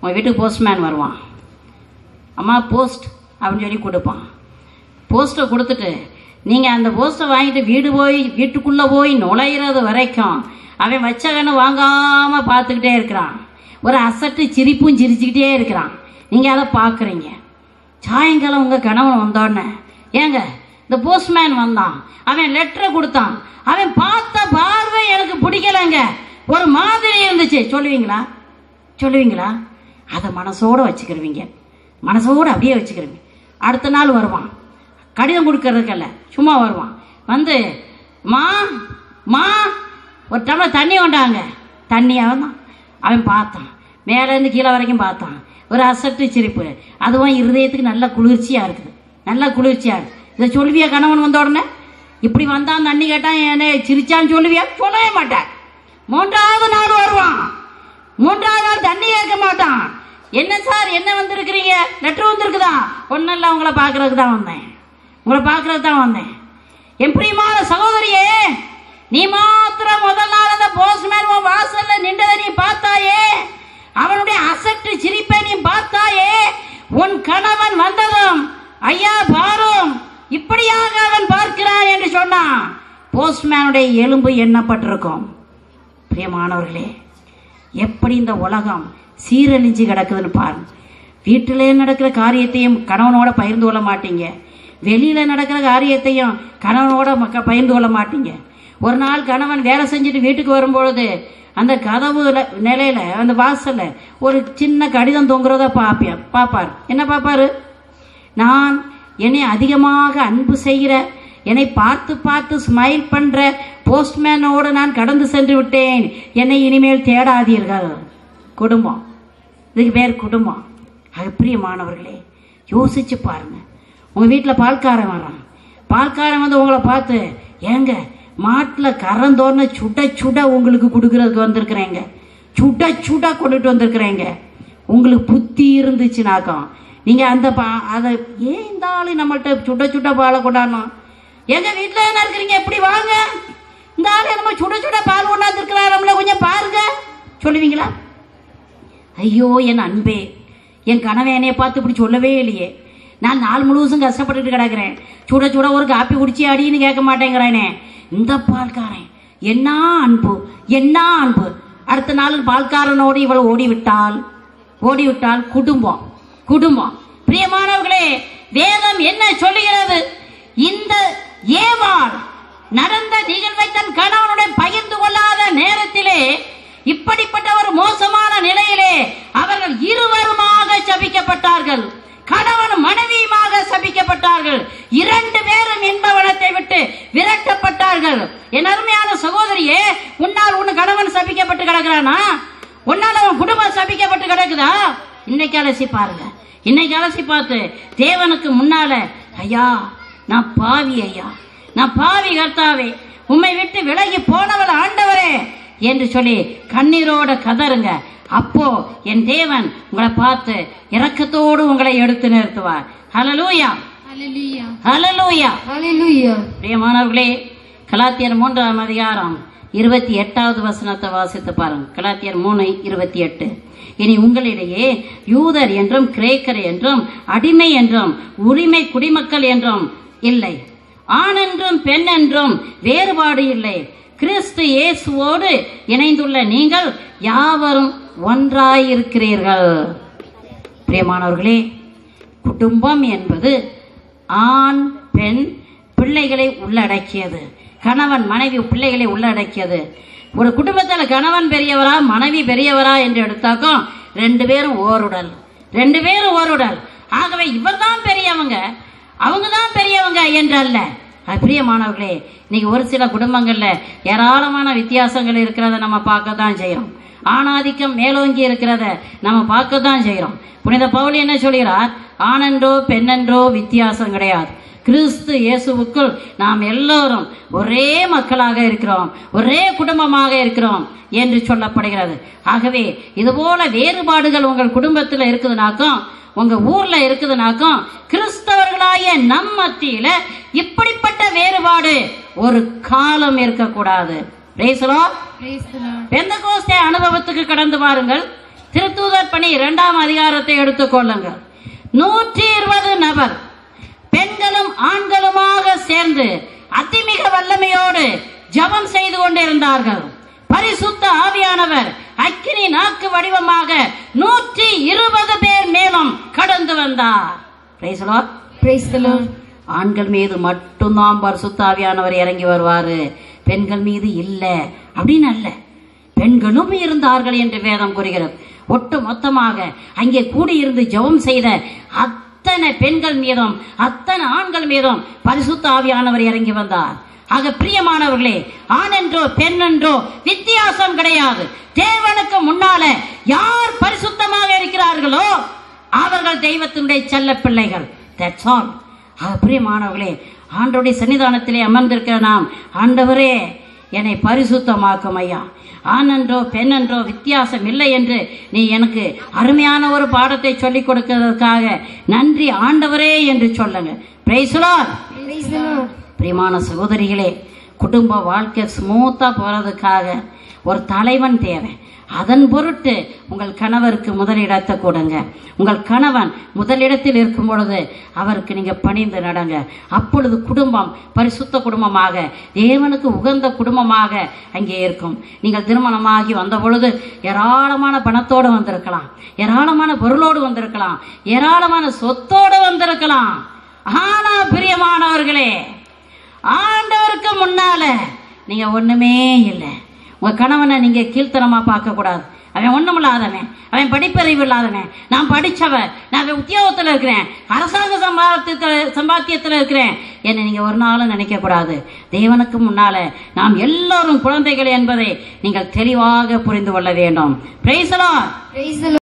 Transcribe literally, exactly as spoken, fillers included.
உங்கள் வீட்டுக்கு போஸ்ட்மேன் வருவான். அம்மா போஸ்ட் அப்படின்னு சொல்லி கொடுப்பான். போஸ்ட்டை கொடுத்துட்டு நீங்கள் அந்த போஸ்ட்டை வாங்கிட்டு வீடு போய் வீட்டுக்குள்ளே போய் நுழையிறது வரைக்கும் அவன் வச்ச கண்ணு வாங்காமல் பார்த்துக்கிட்டே இருக்கிறான். ஒரு அசட்டு சிரிப்பும் சிரிச்சுக்கிட்டே இருக்கிறான். நீங்கள் அதை பார்க்குறீங்க. சாயங்காலம் உங்கள் கணவன் வந்தோடனே, ஏங்க இந்த போஸ்ட்மேன் வந்தான், அவன் லெட்டரை கொடுத்தான், அவன் பார்த்த பார்வை எனக்கு பிடிக்கலைங்க, ஒரு மாதிரி இருந்துச்சு சொல்லுவீங்களா? சொல்லுவீங்களா? அதை மனசோடு வச்சுக்கிடுவீங்க. மனசோடு அப்படியே வச்சுக்கிடுவீங்க. அடுத்த நாள் வருவான், கடிதம் கொடுக்கறதுக்கல்ல, சும்மா வருவான். வந்து மா மா ஒரு டம்ளர் தண்ணி கொண்டாங்க. தண்ணியாக தான் அவன் பார்த்தான், மேலேருந்து கீழே வரைக்கும் பார்த்தான். ஒரு அசட்டு சிரிப்பு, அதுவும் இருதயத்துக்கு நல்ல குளிர்ச்சியாக இருக்குது. நல்ல குளிர்ச்சியாக இருக்குது. இதை சொல்லுவியா? கணவன் வந்த உடனே இப்படி வந்தான், தண்ணி கேட்டான், என்ன சிரிச்சான்னு சொல்லுவியா? சொல்லவே மாட்டேன். மூன்றாவது நாள் வருவான். மூன்றாவது நாள் தண்ணி கேட்க மாட்டான். என்ன சார், என்ன வந்திருக்கிறீங்க? லெட்டர் வந்திருக்குதா? ஒன்றும் இல்லை, உங்களை பார்க்கறதுக்கு தான் வந்தேன், உங்களை பார்க்கறதுக்கு தான் வந்தேன். என் பிரியமான சகோதரியே, நீ மாத்திரம் முதல் நாள் அந்த போஸ்ட்மேன் வாசல்ல நின்றதை நீ பார்த்தாயே, அவனுடைய அசட்டு சிரிப்பை நீ பார்த்தாயே, உன் கணவன் வந்ததும் ஐயா பாரும் இப்படியாக அவன் பார்க்கிறான் என்று சொன்னான். போஸ்ட்மேனுடைய எலும்பு எண்ணப்பட்டிருக்கும். பிரியமானவர்களே, எப்படி இந்த உலகம் சீரழிஞ்சு கிடக்குதுன்னு பாருங்க. வீட்டிலே நடக்கிற காரியத்தையும் கணவனோட பகிர்ந்து கொள்ள மாட்டீங்க, வெளியில நடக்கிற காரியத்தையும் கணவனோட மக்க பகிர்ந்து கொள்ள மாட்டீங்க. ஒரு நாள் கணவன் வேலை செஞ்சுட்டு வீட்டுக்கு வரும்பொழுது அந்த கதவு நிலையில அந்த வாசல்ல ஒரு சின்ன கடிதம் தொங்குறத பாப்பியா பாப்பார். என்ன பாப்பாரு? நான் என்னை அதிகமாக அன்பு செய்கிற, என்னை பார்த்து பார்த்து ஸ்மைல் பண்ற போஸ்ட்மேனோடு நான் கடந்து சென்று விட்டேன், என்னை இனிமேல் தேடாதீர்கள். குடும்பம், இதுக்கு பேர் குடும்பம். அது பிரியமானவர்களே, யோசிச்சு பாருங்க. உங்க வீட்டில் பால்காரன் வரான். பால்காரன் வந்து உங்களை பார்த்து, ஏங்க மாட்டில் கறந்தோன்னு சுட சுட உங்களுக்கு கொடுக்கறதுக்கு வந்திருக்கிறேங்க, சுட சுட கொண்டுட்டு வந்திருக்கிறேங்க. உங்களுக்கு புத்தி இருந்துச்சுனாக்கம் நீங்க அந்த பா அதை ஏன் இந்த ஆளு நம்மள்கிட்ட சுட சுட பாலை கொண்டாடணும்? எங்க வீட்டில் என்ன இருக்கிறீங்க, எப்படி வாங்க, இந்த ஆளு நம்ம சுட சுட பால் கொண்டாந்துருக்கிறார், நம்மள கொஞ்சம் பாருங்க சொல்லுவீங்களா? ஐயோ என் அன்பே, என் கணவன் என்னைய பார்த்து இப்படி சொல்லவே இல்லையே, நான் நாள் முழுவதும் கஷ்டப்பட்டுட்டு கிடக்கிறேன், சுட சுட ஒரு காப்பி குடிச்சி அடின்னு கேட்க மாட்டேங்கிறானே, இந்த பால்காரன் என்ன அன்பு, என்ன அன்பு. அடுத்த நாள் பால்காரனோடு இவள் ஓடிவிட்டால் ஓடிவிட்டால் குடும்பம் குடும்பம். பிரியமானவர்களே, வேதம் என்ன சொல்லுகிறது? இந்த ஏவாள் நடந்த நிகழ்வை தன் கணவனுடைய பகிர்ந்து கொள்ளாத நேரத்திலே, இப்படிப்பட்ட ஒரு மோசமான நிலையிலே அவர்கள் இருவருமாக சபிக்கப்பட்டார்கள். கணவன் மனைவியுமாக சபிக்கப்பட்டார்கள். இரண்டு பேரும் இன்பவனத்தை விட்டு விரட்டப்பட்டார்கள். என் அருமையான சகோதரியே, உன்னால் உன் கணவன் சபிக்கப்பட்டு கிடக்கிறானா? உன்னால் அவன் குடும்பம் சபிக்கப்பட்டு கிடக்குதா? இன்னைக்கு அலசி பாருங்க. இன்னைக்கு அலசி பார்த்து தேவனுக்கு முன்னால, ஐயா நான் பாவி, ஐயா நான் பாவி கர்த்தாவே, உம்மை விட்டு விலகி போனவள் ஆண்டவரே என்று சொல்லி கண்ணீரோட கதறுங்க. அப்போ என் தேவன் உங்களை பார்த்து இரக்கத்தோடு உங்களை எடுத்து நிறுத்துவார். ஹல்லேலூயா, ஹல்லேலூயா, ஹல்லேலூயா, ஹல்லேலூயா. பிரியமானவர்களே, கலாத்தியர் மூன்றாம் அதிகாரம் இருபத்தி எட்டாவது வசனத்தை வாசித்து பாருங்க. கலாத்தியர் மூணு இருபத்தி எட்டு. இனி உங்களிடையே யூதர் என்றும் கிரேக்கர் என்றும் அடிமை என்றும் உரிமை குடிமக்கள் என்றும் இல்லை, ஆண் என்றும் பெண் என்றும் வேறுபாடு இல்லை, கிறிஸ்து இயேசுவோடு இணைந்துள்ள நீங்கள் யாவரும் ஒன்றாயிருக்கிறீர்கள். பிரியமானவர்களே, குடும்பம் என்பது ஆண் பெண் பிள்ளைகளை உள்ளடக்கியது. கணவன் மனைவி பிள்ளைகளை உள்ளடக்கியது. ஒரு குடும்பத்தில் கணவன் பெரியவரா மனைவி பெரியவரா என்று எடுத்தாக்கும் ரெண்டு பேரும் ஓருடல், ரெண்டு பேரும் ஓருடல். ஆகவே இவர் தான் பெரியவங்க, அவங்க தான் பெரியவங்க என்றல்ல. பிரியமானவர்களே, இன்னைக்கு ஒரு சில குடும்பங்கள்ல ஏராளமான வித்தியாசங்கள் இருக்கிறத நம்ம பார்க்க தான் செய்யறோம். ஆணாதிக்கம் மேலோங்கி இருக்கிறத நம்ம பார்க்க தான் செய்யறோம். புனித பவுல் என்ன சொல்கிறார்? ஆணென்றோ பெண்ணென்றோ வித்தியாசம் கிடையாது. கிறிஸ்து இயேசுவுக்குள் நாம் எல்லோரும் ஒரே மக்களாக இருக்கிறோம், ஒரே குடும்பமாக இருக்கிறோம் என்று சொல்லப்படுகிறது. ஆகவே இதுபோல வேறுபாடுகள் உங்கள் குடும்பத்தில் இருக்குதுனாக்கும், உங்க ஊர்ல இருக்குதுனாக்கும், கிறிஸ்தவர்களாய நம் மத்தியில இப்படிப்பட்ட வேறுபாடு ஒரு காலம் இருக்கக்கூடாது. பெந்தெகோஸ்தே அனுபவத்துக்கு கடந்து வாருங்கள். திருத்தூதர் பணி இரண்டாம் அதிகாரத்தை எடுத்துக்கொள்ளுங்க. நூற்றி இருபது நபர் பெண்களும் ஆண்களுமாக சேர்ந்து அதிமிக வல்லமையோடு ஜபம் செய்து கொண்டிருந்தார்கள். பரிசுத்த ஆவியானவர் அக்கினி நாக்கு வடிவமாக நூற்றி இருபது பேர் மேலும் கடந்து வந்தார். Praise the Lord. Praise the Lord. ஆண்கள் மீது மட்டும்தான் பரிசுத்த ஆவியானவர் இறங்கி வருவாரு, பெண்கள் மீது இல்ல அப்படின்னு அல்ல. பெண்களும் இருந்தார்கள் என்று வேதம் கூறுகிறது. ஒட்டு மொத்தமாக அங்கே கூடியிருந்து ஜெபம் செய்த அத்தனை பெண்கள் மீதும் அத்தனை ஆண்கள் மீதும் பரிசுத்த ஆவியானவர் இறங்கி வந்தார். ஆக பிரியமானவர்களே, ஆண் என்றோ பெண் என்றோ வித்தியாசம் கிடையாது. தேவனுக்கு முன்னால யார் பரிசுத்தமாக இருக்கிறார்களோ அவர்கள் தெய்வத்தினுடைய செல்ல பிள்ளைகள். That's all. ஆக பிரியமானவர்களே, ஆண்டவருடைய சன்னிதானத்திலே அமர்ந்திருக்கிற நாம், ஆண்டவரே என்னை பரிசுத்தமாக்கும் ஐயா, ஆண் என்றோ பெண் என்றோ வித்தியாசம் இல்லை என்று நீ எனக்கு அருமையான ஒரு பாடத்தை சொல்லிக் கொடுக்கிறதுக்காக நன்றி ஆண்டவரே என்று சொல்லுங்க. Praise the Lord. Praise the Lord. பிரியமான சகோதரிகளே, குடும்ப வாழ்க்கை ஸ்மூத்தா போறதுக்காக ஒரு தலைவன் தேவை. அதன் பொருட்டு உங்கள் கணவருக்கு முதலிடத்தை கொடுங்க. உங்கள் கணவன் முதலிடத்தில் இருக்கும் பொழுது அவருக்கு நீங்க பணிந்து நடங்க. அப்பொழுது குடும்பம் பரிசுத்த குடும்பமாக, தேவனுக்கு உகந்த குடும்பமாக அங்கே இருக்கும். நீங்கள் திருமணமாகி வந்த பொழுது ஏராளமான பணத்தோடு வந்திருக்கலாம், ஏராளமான பொருளோடு வந்திருக்கலாம், ஏராளமான சொத்தோடு வந்திருக்கலாம். ஆனா பிரியமானவர்களே, ஆண்டவருக்கு முன்னால நீங்க ஒண்ணுமே இல்லை. உங்க கணவனை நீங்க கீழ்த்தனமா பார்க்க கூடாது. அவன் ஒண்ணும் இல்லாதவன், அவன் படிப்பறிவு இல்லாதவன், நான் படிச்சவன், நான் உத்தியோகத்துல இருக்கிறேன், அரசாங்க சம்பாத்தியத்துல சம்பாத்தியத்துல இருக்கிறேன் என்ன நீங்க ஒரு நாளும் நினைக்க கூடாது. தேவனுக்கு முன்னால நாம் எல்லாரும் குழந்தைகள் என்பதை நீங்கள் தெளிவாக புரிந்து கொள்ள வேண்டும். Praise the Lord. Praise the Lord.